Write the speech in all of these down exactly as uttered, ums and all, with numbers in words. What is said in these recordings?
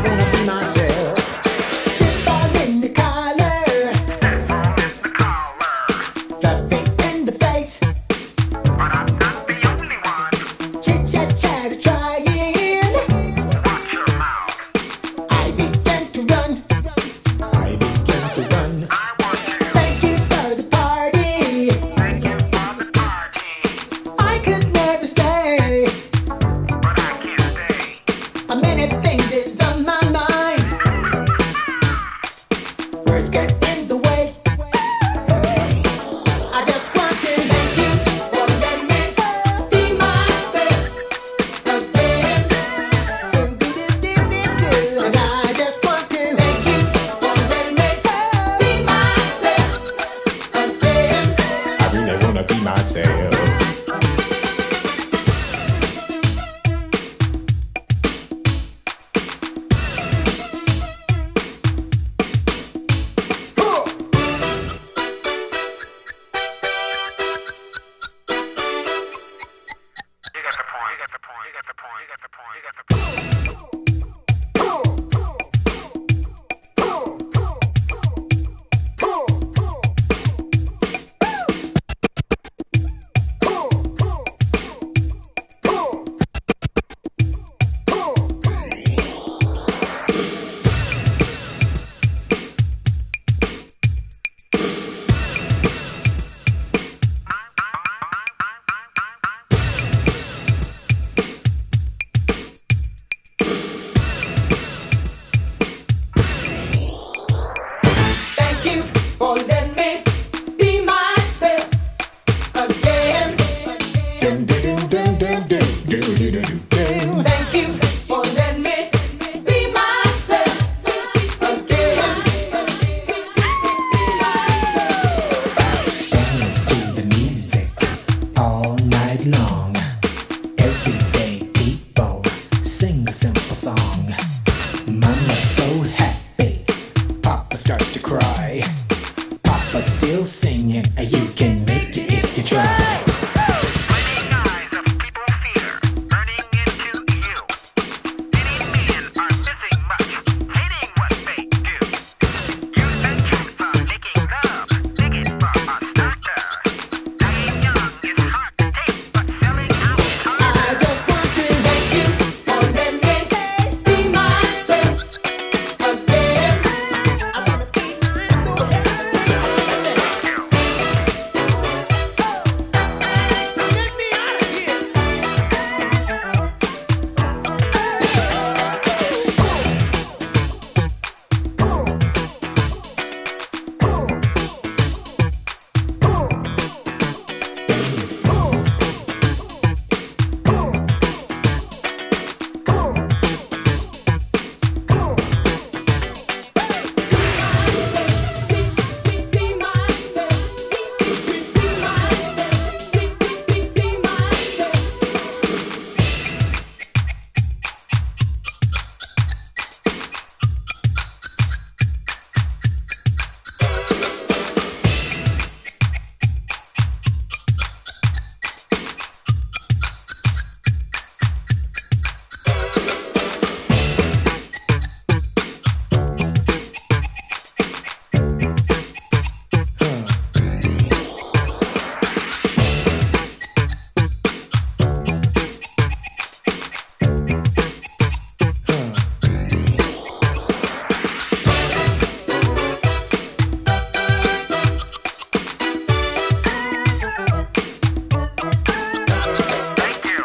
wanna be myself. Stiff all in the collar, fluffy in the face, but I'm not the only one. chit chat chatter trying. Watch your mouth. I began to run, I began to run. I want you. Thank you for the party. Thank you for the party, I could never stay. but I can't stay. A minute things is on my mind. Words get in the way. I just want to thank you for letting me be myself again. And I just want to thank you for letting me be myself again. I really wanna be myself. You got the point. You got the point. You got the point. You got the point. You got the point. Thank you for letting me be myself again. Thank you for letting me be myself again. Dance to the music all night long. Everyday people sing a simple song. Mama's so happy, Papa starts to cry. Papa's still singing, you can make it if you try. Flaming eyes of people fear, burning into you. Many men are missing much, hating what they do. You said truth on making love, take it from a starter. Dying young is hard to take, but selling out is I harder. just want to thank you for letting me be myself again. I wanna be myself again. Get me out of here. Be myself. Be myself. Be myself. Thank you.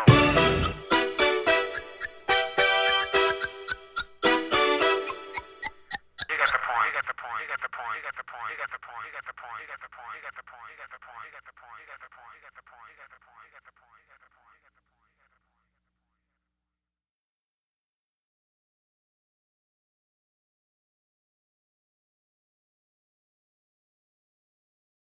You got the point. You got the point. You got the point. You got the point. You got the point. You got the point. You got the point. You got the point. You got the point. You got the point. You got the point. You got the point. You got the point. You got the point. You got the point.